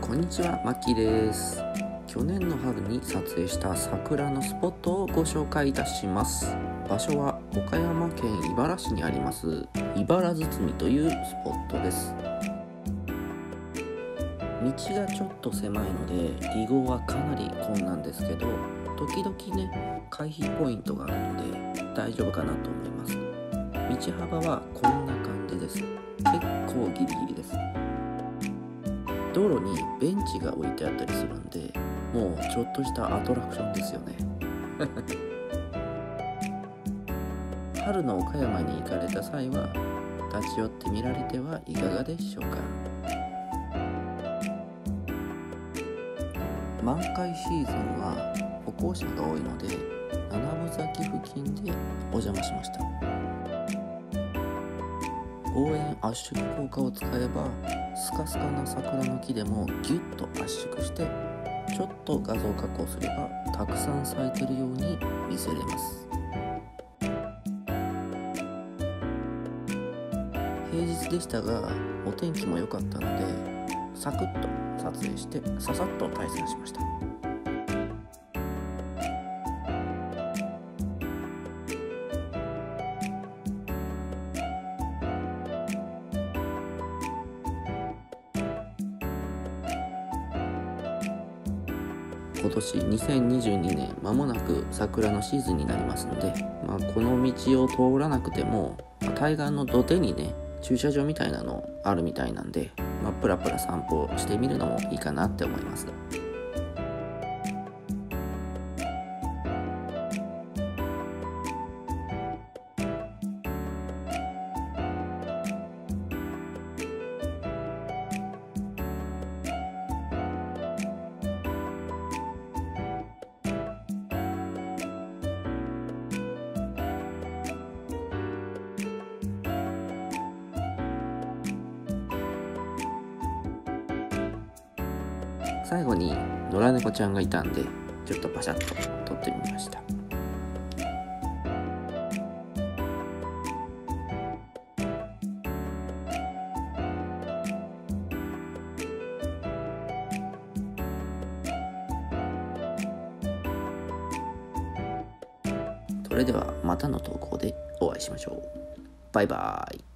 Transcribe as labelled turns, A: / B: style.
A: こんにちは、マッキーです。去年の春に撮影した桜のスポットをご紹介いたします。場所は岡山県井原市にあります井原堤というスポットです。道がちょっと狭いので離合はかなり困難ですけど、時々ね回避ポイントがあるので大丈夫かなと思います。道幅はこんな感じです。結構ギリギリです。道路にベンチが置いてあったりするんで、もうちょっとしたアトラクションですよね春の岡山に行かれた際は立ち寄ってみられてはいかがでしょうか。満開シーズンは歩行者が多いので七分咲き付近でお邪魔しました。望遠圧縮効果を使えばスカスカな桜の木でもギュッと圧縮してちょっと画像加工すればたくさん咲いてるように見せれます。平日でしたがお天気も良かったのでサクッと撮影してささっと退散しました。今年2022年間もなく桜のシーズンになりますので、この道を通らなくても、対岸の土手にね駐車場みたいなのあるみたいなんで、プラプラ散歩してみるのもいいかなって思います。最後に野良猫ちゃんがいたんでちょっとパシャッと撮ってみました。それではまたの投稿でお会いしましょう。バイバーイ。